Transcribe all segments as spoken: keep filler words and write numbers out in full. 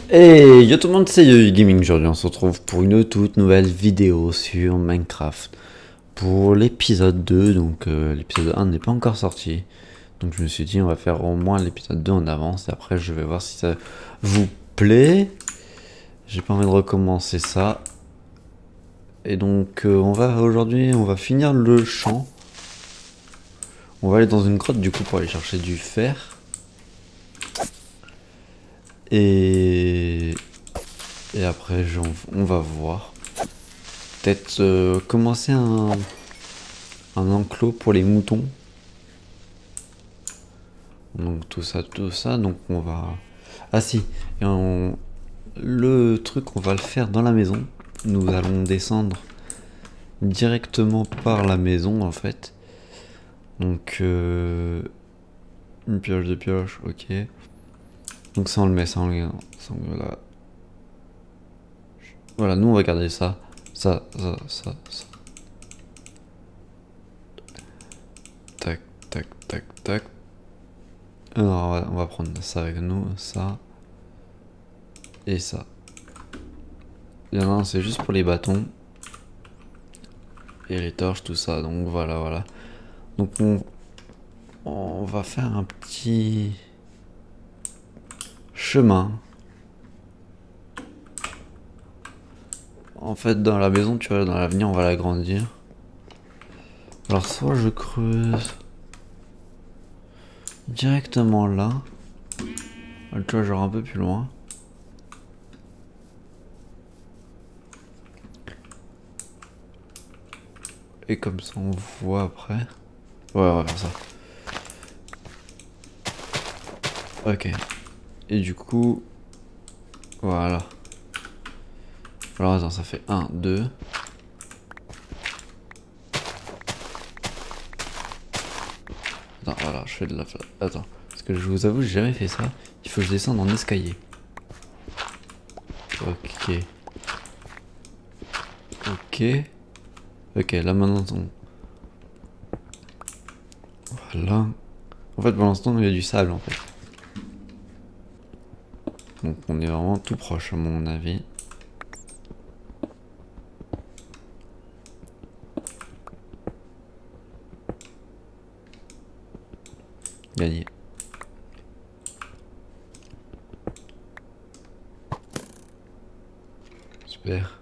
Hey, yo tout le monde, c'est Yo Gaming. Aujourd'hui, on se retrouve pour une toute nouvelle vidéo sur Minecraft. Pour l'épisode deux, donc euh, l'épisode un n'est pas encore sorti. Donc je me suis dit, on va faire au moins l'épisode deux en avance. Et après, je vais voir si ça vous plaît. J'ai pas envie de recommencer ça. Et donc, euh, on va aujourd'hui, on va finir le champ. On va aller dans une grotte du coup pour aller chercher du fer. Et... Et après, on va voir. Peut-être euh, commencer un, un enclos pour les moutons. Donc tout ça, tout ça. Donc on va... Ah si, et on... le truc, on va le faire dans la maison. Nous allons descendre directement par la maison en fait. Donc euh... une pioche de pioche, ok. Donc ça on le met, ça on le... Ça, on... Voilà. Voilà, nous on va garder ça. Ça, ça, ça, ça. Tac, tac, tac, tac. Alors on va, on va prendre ça avec nous, ça. Et ça. Et non, c'est juste pour les bâtons. Et les torches, tout ça. Donc voilà, voilà. Donc on, on va faire un petit chemin. En fait, dans la maison, tu vois, dans l'avenir, on va l'agrandir. Alors soit je creuse directement là. Tu vois, genre un peu plus loin. Et comme ça, on voit après. Ouais, on va faire ça. Ok. Et du coup... Voilà. Alors attends, ça fait un, deux. Attends, voilà, je fais de la... Attends. Parce que je vous avoue, j'ai jamais fait ça. Il faut que je descende en escalier. Ok. Ok. Ok, là maintenant on... Voilà. En fait, pour l'instant, il y a du sable en fait. Donc on est vraiment tout proche à mon avis. Gagné. Super.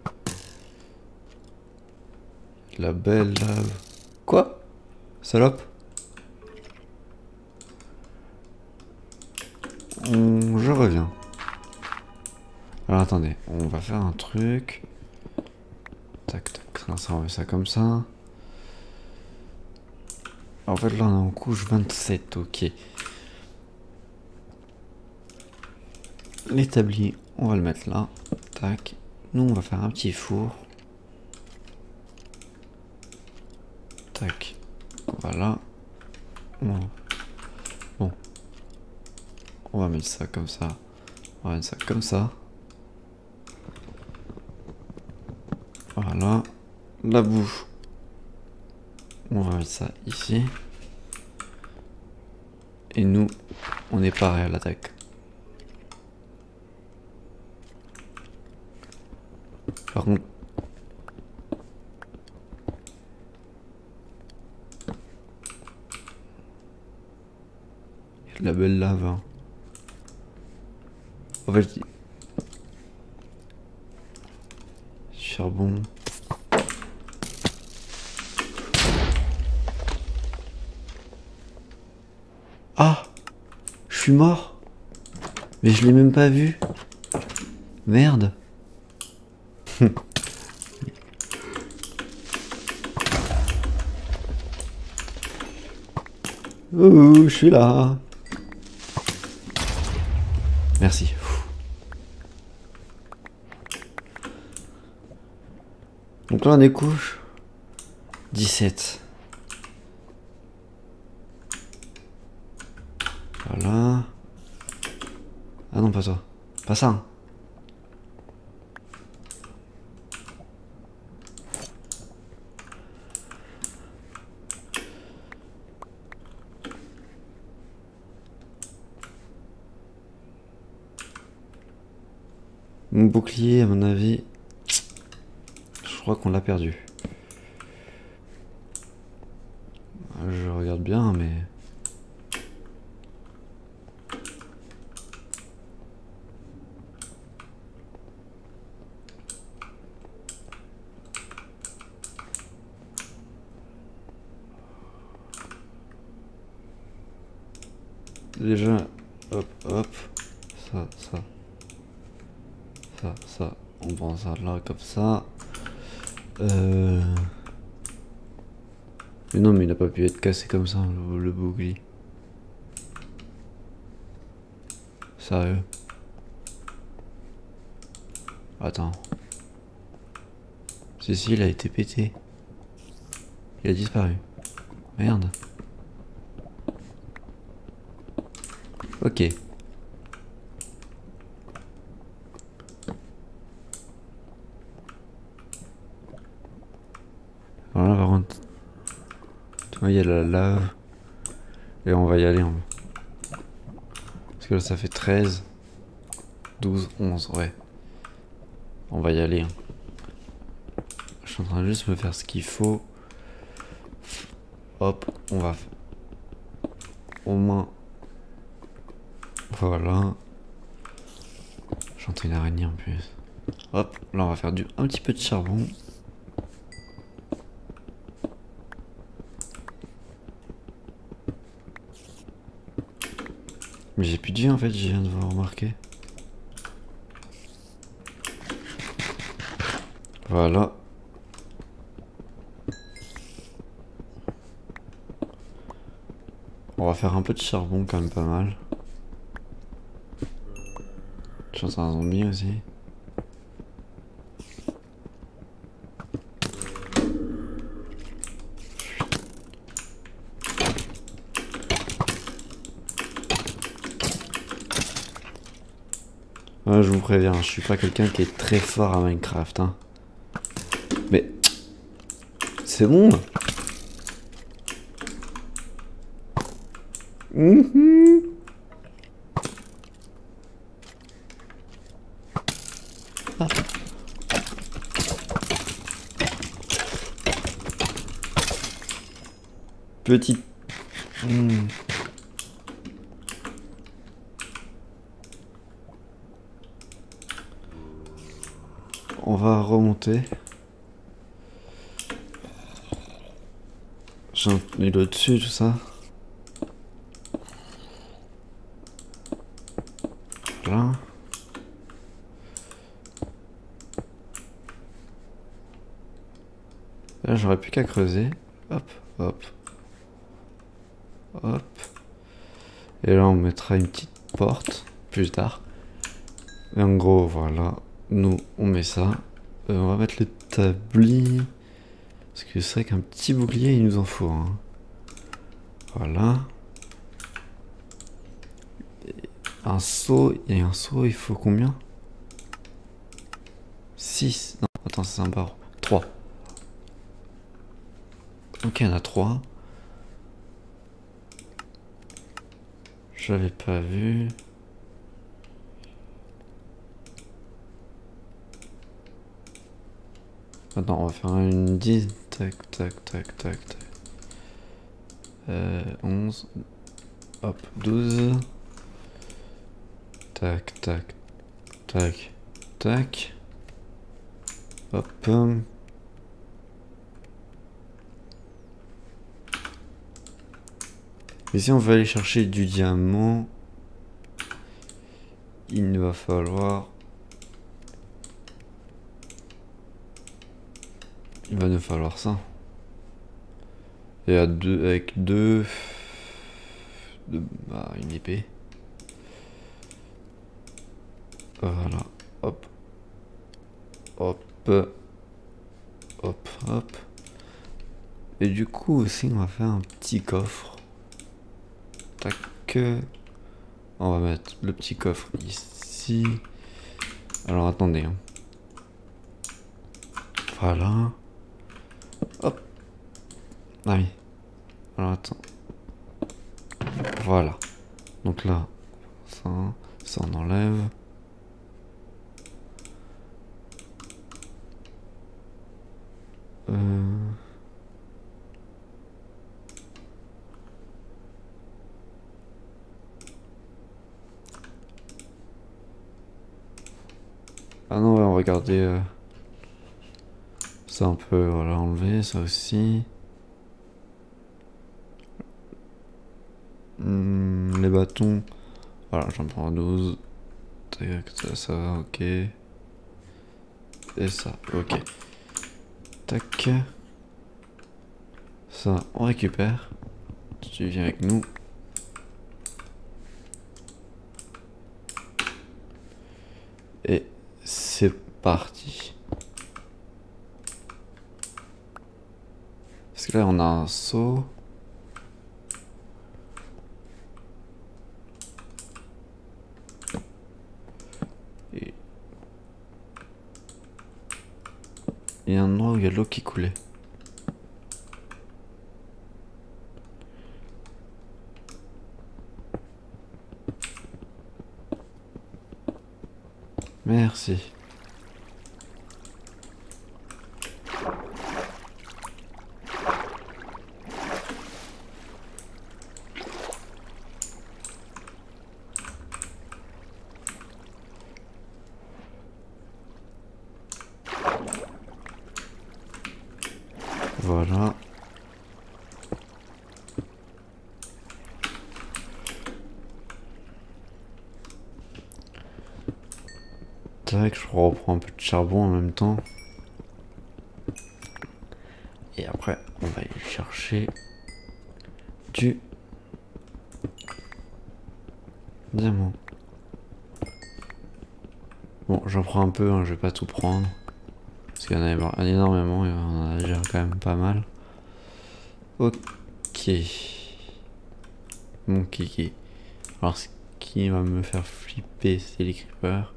La belle lave. Quoi? Salope? On... Je reviens. Alors attendez, on va faire un truc. Tac tac, ça on met ça comme ça. En fait là on est en couche vingt-sept, ok. L'établi, on va le mettre là. Tac. Nous on va faire un petit four. Tac. Voilà. Bon. Bon. On va mettre ça comme ça. On va mettre ça comme ça. Voilà. La boue. On va mettre ça ici. Et nous, on est pareil à l'attaque. Par contre... Il y a de la belle lave. Hein. En fait, je dis... Charbon... Ah! Je suis mort! Mais je l'ai même pas vu! Merde! Ouh, je suis là! Merci. Donc là on est couche dix-sept. Voilà. Ah non, pas toi. Pas ça. Hein. Mon bouclier, à mon avis, je crois qu'on l'a perdu. Je regarde bien, mais... Déjà, hop, hop, ça, ça, ça, ça, on prend ça là, comme ça. Euh... Mais non, mais il n'a pas pu être cassé comme ça, le, le bouclier. Sérieux? Attends. Si, si, il a été pété. Il a disparu. Merde. Ok. Voilà, par contre. Tu vois, il y a la lave. Et on va y aller. Hein. Parce que là, ça fait treize, douze, onze, ouais. On va y aller. Hein. Je suis en train de juste me faire ce qu'il faut. Hop, on va... Au moins... Voilà. J'entends une araignée en plus. Hop, là on va faire du un petit peu de charbon. Mais j'ai plus de vie en fait, je viens de vous remarquer. Voilà. On va faire un peu de charbon quand même pas mal. J'entends un zombie aussi. Ouais, je vous préviens, je suis pas quelqu'un qui est très fort à Minecraft. Hein. Mais... C'est bon. Mmh. Ah. Petite... Mmh. On va remonter. J'en ai le dessus, tout ça. Là. Là, j'aurais plus qu'à creuser. Hop, hop. Hop. Et là, on mettra une petite porte plus tard. Et en gros, voilà. Nous, on met ça. Euh, on va mettre le tablier. Parce que c'est vrai qu'un petit bouclier, il nous en faut. Hein. Voilà. Un seau. Et un seau, il faut combien? six. Non, attends, c'est un barreau. trois. Ok, on a trois. J'avais pas vu. Attends, on va faire une dix. Tac, tac, tac, tac, tac. Euh, onze. Hop, douze. Tac, tac, tac, tac. Hop. Et si on veut aller chercher du diamant, il va falloir... Il va nous falloir ça. Et à deux, avec deux... deux bah, une épée. Voilà. Hop. Hop. Hop, hop. Et du coup aussi, on va faire un petit coffre. Tac. On va mettre le petit coffre ici. Alors attendez. Hein. Voilà. Hop. Ah oui. Alors attends. Voilà. Donc là, ça, ça on enlève. Euh... Ah non, ouais, on va regarder euh... ça un peu, voilà, enlever ça aussi. Hmm, les bâtons, voilà, j'en prends douze. Tac, ça, ça va, ok. Et ça, ok. Tac. Ça, on récupère. Tu viens avec nous. Et c'est parti. Parce que là, on a un seau. Et il y a un endroit où il y a de l'eau qui coulait. Merci. Voilà. Tac, je reprends un peu de charbon en même temps. Et après, on va aller chercher du diamant. Bon, j'en prends un peu, hein, je vais pas tout prendre. Parce qu'il y en a énormément et on en a déjà quand même pas mal. Ok. Mon kiki. Alors, ce qui va me faire flipper, c'est les creepers.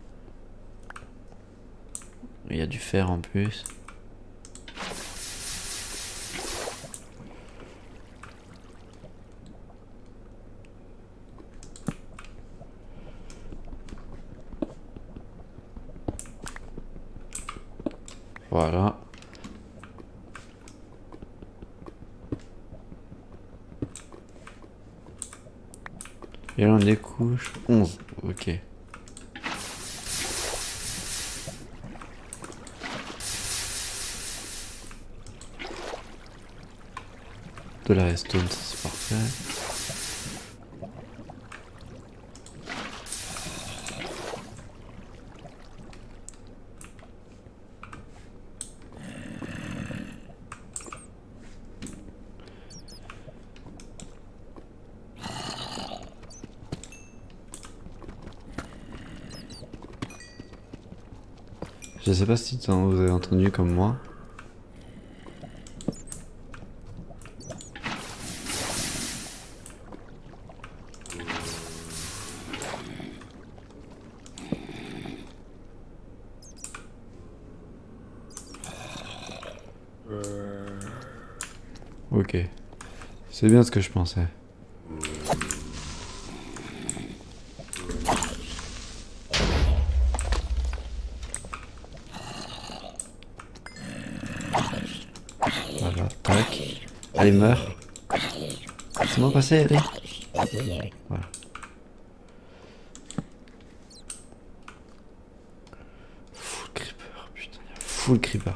Il y a du fer en plus. Voilà. Et là on découche onze. Ok. De la redstone, c'est parfait. Je sais pas si vous avez entendu comme moi. Ok. C'est bien ce que je pensais. Voilà, tac. Allez, meurs. C'est moi passé, allez. Voilà. Full creeper, putain, il y a full creeper.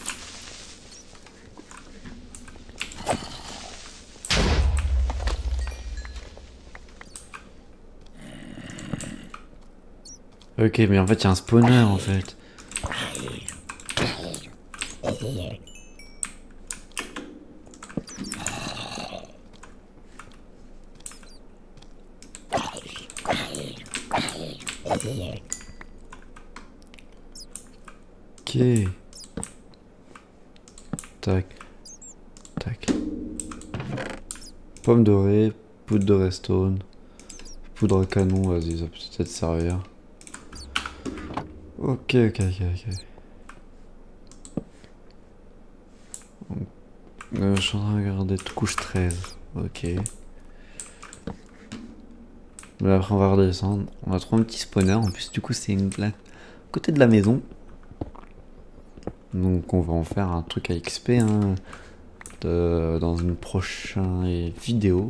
Ok, mais en fait, il y a un spawner en fait. Ok. Tac. Tac. Pomme dorée, poudre de redstone, poudre à canon, vas-y, ça peut peut-être servir. Ok, ok, ok, ok. Euh, je suis en train de regarder couche treize. Ok. Mais après on va redescendre. On a trouvé un petit spawner. En plus du coup c'est une... la... côté de la maison. Donc on va en faire un truc à X P hein, de, dans une prochaine vidéo.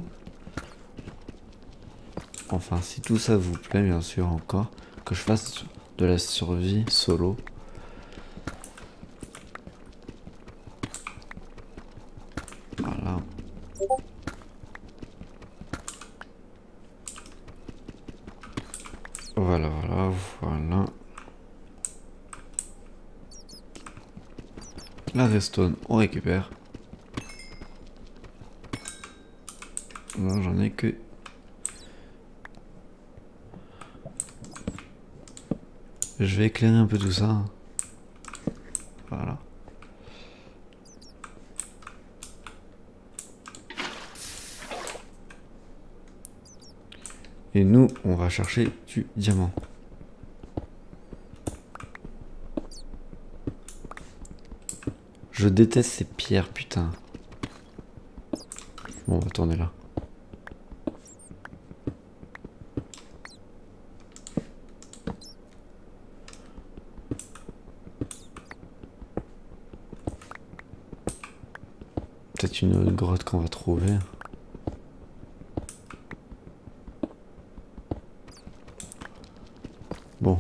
Enfin si tout ça vous plaît bien sûr encore, que je fasse de la survie solo. Voilà. Voilà, voilà, voilà. La redstone, on récupère. Là, j'en ai que... Je vais éclairer un peu tout ça. Voilà. Et nous, on va chercher du diamant. Je déteste ces pierres, putain. Bon, on va tourner là. Peut-être une autre grotte qu'on va trouver. Bon.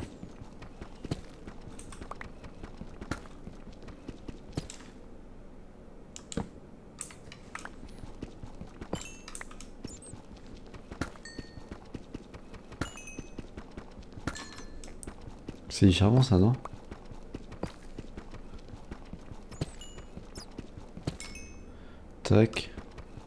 C'est du charbon ça, non? Tac.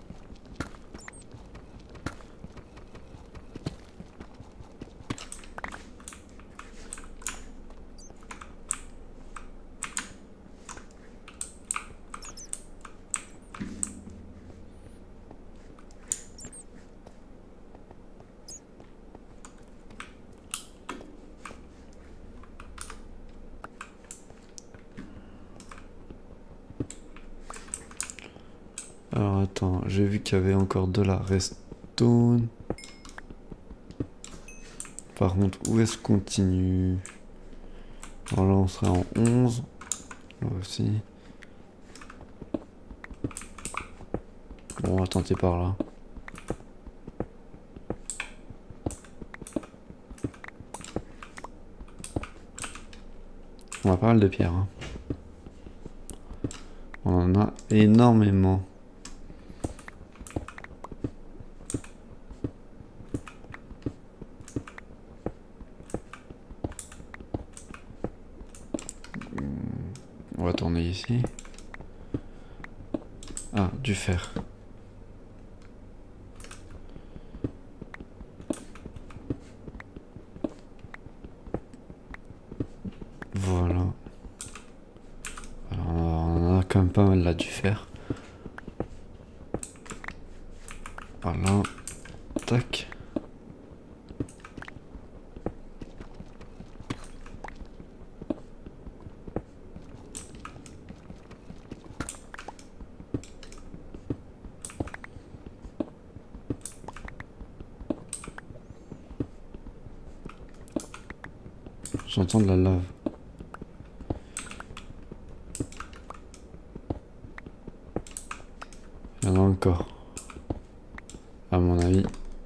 Alors attends, j'ai vu qu'il y avait encore de la redstone. Par contre, où est-ce qu'on continue? Alors là, on serait en onze. Là aussi. Bon, on va tenter par là. On a pas mal de pierres. Hein. On en a énormément. On va tourner ici. Ah, du fer. Voilà. Alors, on en a quand même pas mal là du fer. Voilà. Tac. J'entends de la lave. Il y en a encore. À mon avis.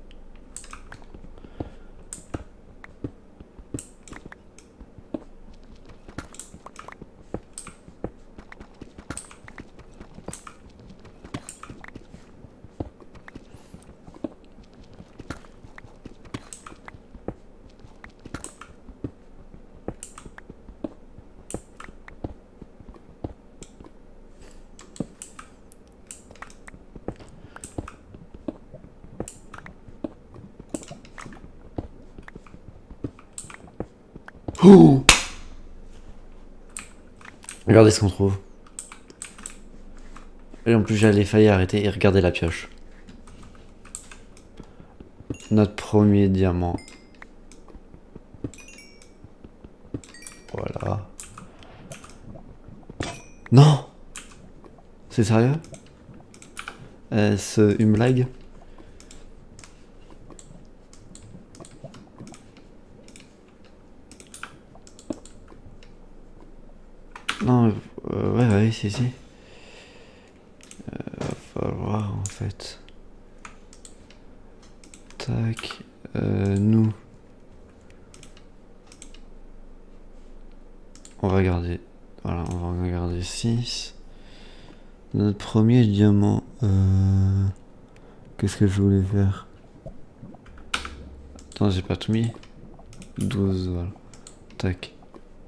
Oh, regardez ce qu'on trouve. Et en plus j'allais failli arrêter et regarder la pioche. Notre premier diamant. Voilà. Non! C'est sérieux? Est-ce une blague? Non, euh, ouais, ouais, si, si. Euh, va falloir en fait. Tac. Euh, nous. On va garder. Voilà, on va regarder six. Notre premier diamant. Euh, Qu'est-ce que je voulais faire? Attends, j'ai pas tout mis. douze, voilà. Tac.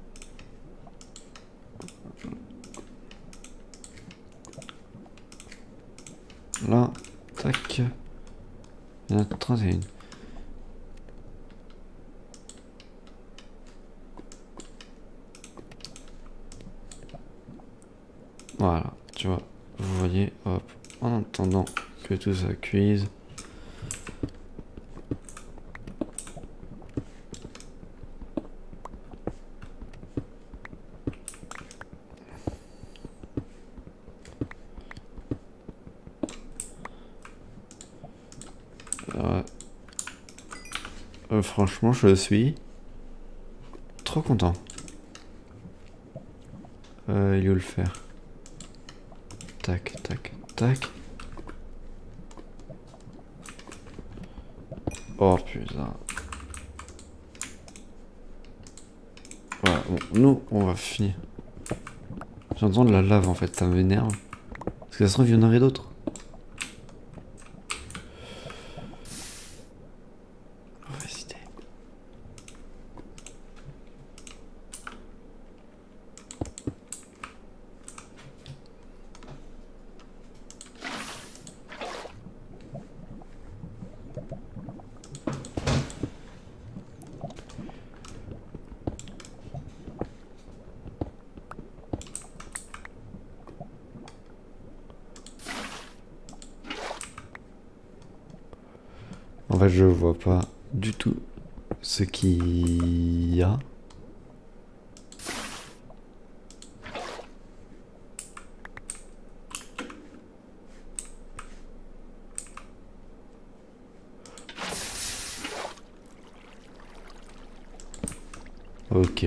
Là, tac. Il y en a trente et un. Voilà, tu vois. Vous voyez, hop. En attendant que tout ça cuise. Ouais. Euh, franchement, je suis trop content. Euh, il est où le fer? Tac, tac, tac. Oh putain. Voilà, bon, nous, on va finir. J'entends de la lave en fait, ça m'énerve. Parce que ça se trouve, il y en aurait d'autres. Mauvaise idée. En fait, je vois pas du tout ce qu'il y a. Ok.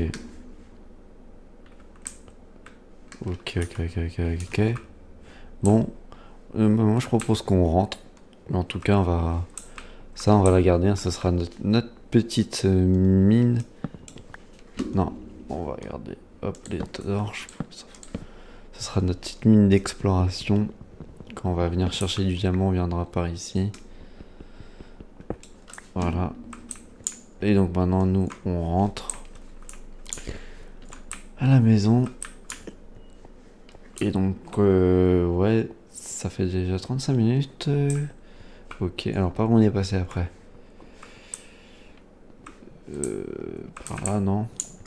Ok, ok, ok, ok, ok. Bon, euh, moi je propose qu'on rentre. Mais en tout cas, on va... Ça, on va la garder. Hein. Ce sera notre, notre petite euh, mine. Non, on va garder. Hop, les torches. Ce sera notre petite mine d'exploration. Quand on va venir chercher du diamant, on viendra par ici. Voilà. Et donc maintenant, nous, on rentre à la maison. Et donc, euh, ouais, ça fait déjà trente-cinq minutes. Euh, ok, alors par où on est passé après? Euh, par là, non.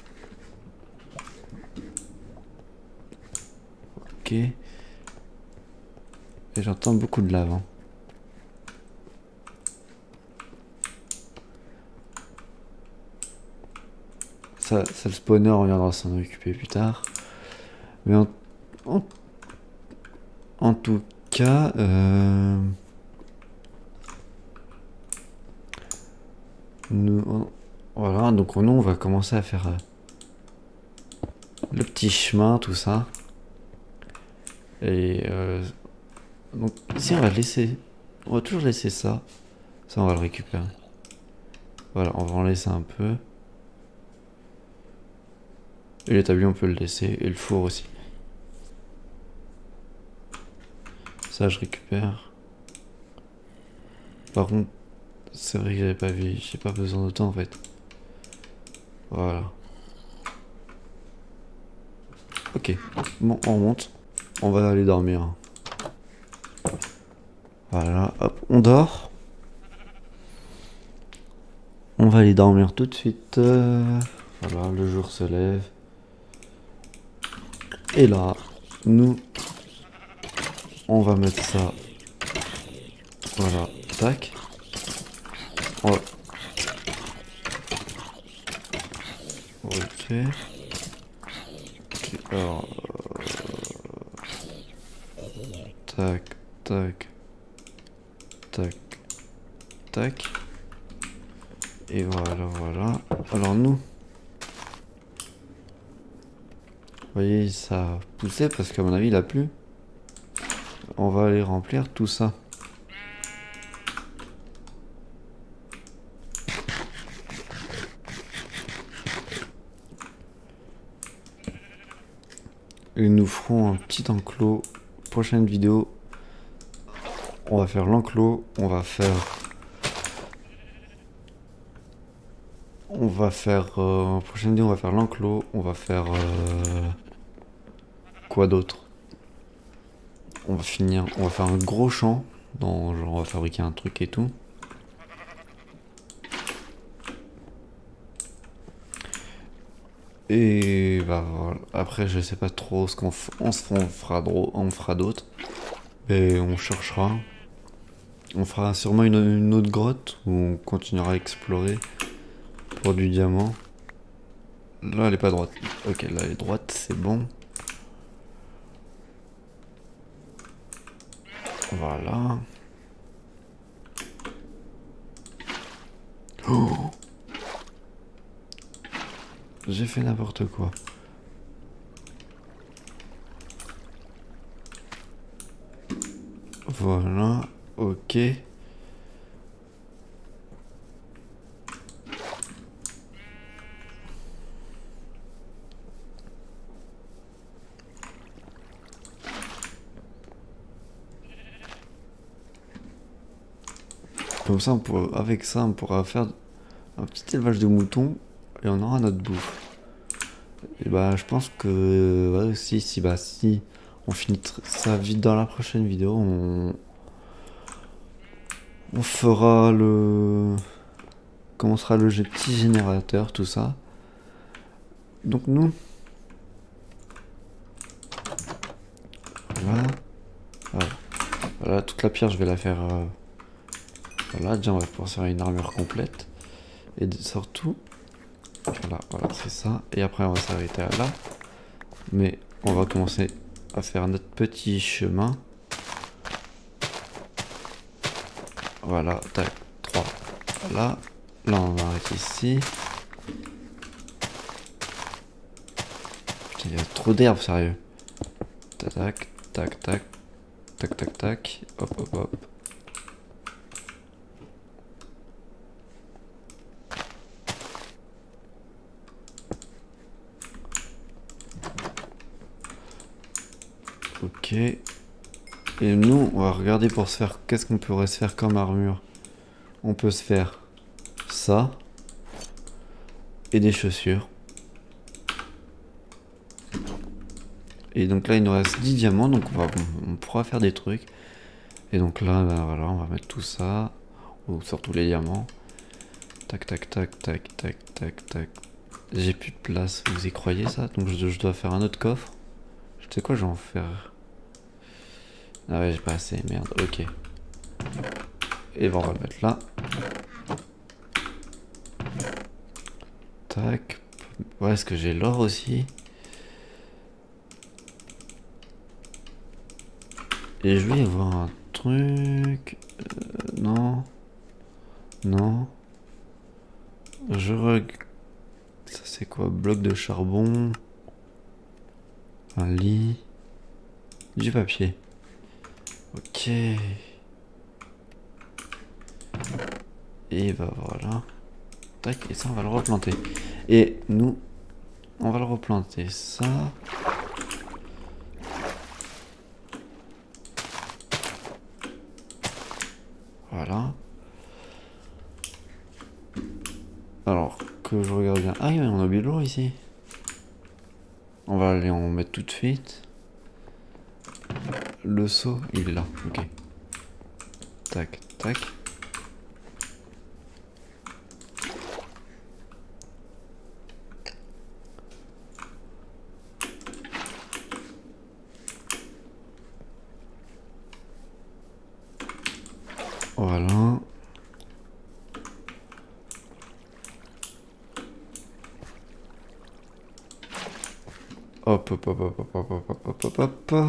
Ok. Et j'entends beaucoup de lave. Hein. Ça, ça, le spawner, on viendra s'en occuper plus tard. Mais en, en, en tout cas, euh, nous, on, voilà, donc nous, on va commencer à faire euh, le petit chemin, tout ça. Et euh, donc ici, on va laisser, on va toujours laisser ça. Ça, on va le récupérer. Voilà, on va en laisser un peu. Et l'établi, on peut le laisser. Et le four aussi. Ça, je récupère. Par contre, c'est vrai que j'avais pas vu. J'ai pas besoin de temps en fait. Voilà. Ok. Bon, on remonte. On va aller dormir. Voilà. Hop, on dort. On va aller dormir tout de suite. Euh, voilà, le jour se lève. Et là, nous, on va mettre ça. Voilà, tac. On va... Ok. Ok, alors... Euh... Tac, tac. Tac, tac. Et voilà, voilà. Alors nous... voyez, ça poussait parce qu'à mon avis, il a plu. On va aller remplir tout ça. Et nous ferons un petit enclos. Prochaine vidéo, on va faire l'enclos. On va faire... On va faire... Euh, prochaine vidéo, on va faire l'enclos. On va faire... Euh, quoi d'autre? On va finir... On va faire un gros champ. Dans, genre, on va fabriquer un truc et tout. Et bah voilà. Après, je sais pas trop ce qu'on on se on fera, on fera d'autres. Et on cherchera. On fera sûrement une, une autre grotte où on continuera à explorer pour du diamant. Là, elle est pas droite. Ok, là, elle est droite, c'est bon. Voilà. Oh, j'ai fait n'importe quoi. Voilà, ok. Comme ça, on pourra, avec ça, on pourra faire un petit élevage de moutons et on aura notre bouffe. Et bah, je pense que ouais, si, si, bah, si on finit ça vite dans la prochaine vidéo, on, on fera le, comment sera le petit générateur, tout ça. Donc nous, voilà, voilà, voilà, toute la pierre, je vais la faire. Euh, voilà, déjà on va pouvoir faire une armure complète et surtout. Voilà, voilà, c'est ça. Et après, on va s'arrêter à là. Mais on va commencer à faire notre petit chemin. Voilà, tac, trois. Là, là, on va arrêter ici. Putain, il y a trop d'herbe, sérieux. Tac, tac, tac, tac, tac, tac, tac. Hop, hop, hop. Ok. Et nous, on va regarder pour se faire... Qu'est-ce qu'on pourrait se faire comme armure? On peut se faire ça. Et des chaussures. Et donc là, il nous reste dix diamants. Donc on, va, on pourra faire des trucs. Et donc là, ben voilà, on va mettre tout ça. Ou surtout les diamants. Tac, tac, tac, tac, tac, tac, tac. J'ai plus de place. Vous y croyez ça? Donc je, je dois faire un autre coffre. Je sais quoi, je vais en faire... Ah ouais, j'ai pas assez, merde, ok. Et bon, on va le mettre là. Tac. Ouais, est-ce que j'ai l'or aussi? Et je vais y avoir un truc... Euh, non. Non. Je regarde... Ça c'est quoi? Bloc de charbon. Un lit. Du papier. Ok. Et bah voilà. Tac, et ça on va le replanter. Et nous, on va le replanter ça. Voilà. Alors que je regarde bien. Ah oui, on a oublié de l'eau ici. On va aller en mettre tout de suite. Le seau, il est là, ok. Tac, tac. Voilà. Hop, hop, hop, hop, hop, hop, hop, hop, hop, hop, hop.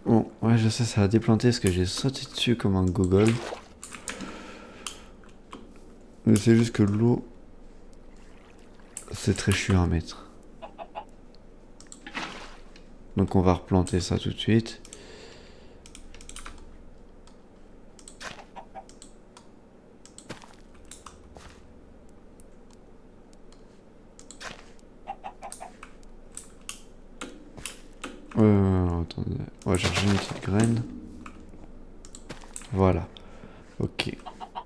Bon, ouais, je sais, ça a déplanté parce que j'ai sauté dessus comme un gogol. Mais c'est juste que l'eau, c'est très chiant à mettre. Donc on va replanter ça tout de suite. Euh, attendez, on va chercher une petite graine. Voilà, ok.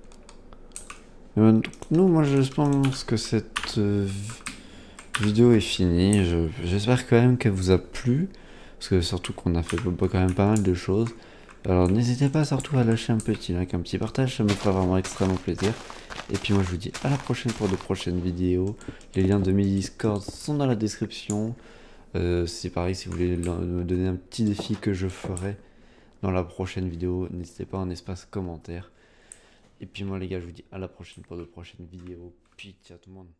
Donc, nous, moi je pense que cette euh, vidéo est finie. J'espère quand même qu'elle vous a plu. Parce que surtout qu'on a fait quand même pas mal de choses. Alors n'hésitez pas surtout à lâcher un petit like, un petit partage, ça me fera vraiment extrêmement plaisir. Et puis moi je vous dis à la prochaine pour de prochaines vidéos. Les liens de mes Discord sont dans la description. Euh, c'est pareil, si vous voulez me donner un petit défi que je ferai dans la prochaine vidéo, n'hésitez pas en espace commentaire. Et puis moi les gars, je vous dis à la prochaine pour de prochaines vidéos. Puis ciao tout le monde.